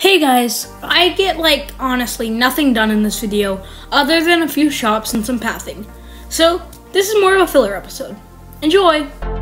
Hey guys, I get honestly nothing done in this video other than a few shops and some pathing. So this is more of a filler episode. Enjoy!